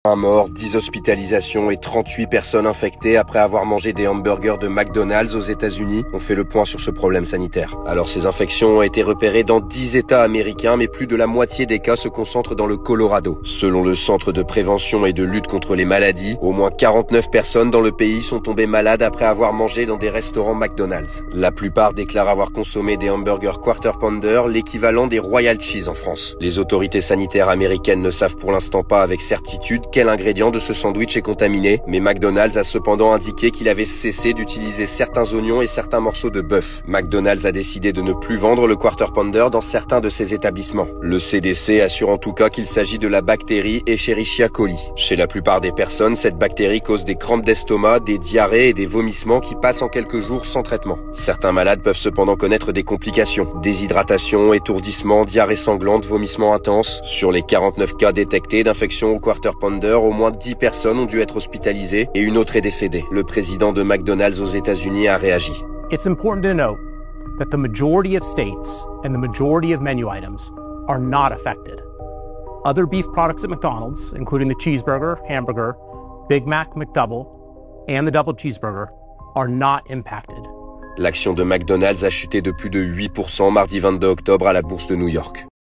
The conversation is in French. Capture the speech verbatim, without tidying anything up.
Un mort, dix hospitalisations et trente-huit personnes infectées après avoir mangé des hamburgers de McDonald's aux États-Unis. On fait le point sur ce problème sanitaire. Alors, ces infections ont été repérées dans dix États américains, mais plus de la moitié des cas se concentrent dans le Colorado. Selon le Centre de prévention et de lutte contre les maladies, au moins quarante-neuf personnes dans le pays sont tombées malades après avoir mangé dans des restaurants McDonald's. La plupart déclarent avoir consommé des hamburgers Quarter Pounder, l'équivalent des Royal Cheese en France. Les autorités sanitaires américaines ne savent pour l'instant pas avec certitude quel ingrédient de ce sandwich est contaminé, mais McDonald's a cependant indiqué qu'il avait cessé d'utiliser certains oignons et certains morceaux de bœuf. McDonald's a décidé de ne plus vendre le Quarter Pounder dans certains de ses établissements. Le C D C assure en tout cas qu'il s'agit de la bactérie Escherichia coli. Chez la plupart des personnes, cette bactérie cause des crampes d'estomac, des diarrhées et des vomissements qui passent en quelques jours sans traitement. Certains malades peuvent cependant connaître des complications: déshydratation, étourdissement, diarrhée sanglante, vomissements intenses. Sur les quarante-neuf cas détectés d'infection au Quarter Pounder, au moins dix personnes ont dû être hospitalisées et une autre est décédée. Le président de McDonald's aux États-Unis a réagi. It's important to note that the majority of states and the majority of menu items are not affected. Other beef products at McDonald's, including the cheeseburger, hamburger, Big Mac, McDouble, and the double cheeseburger, are not impacted. L'action de McDonald's a chuté de plus de huit pour cent mardi vingt-deux octobre à la bourse de New York.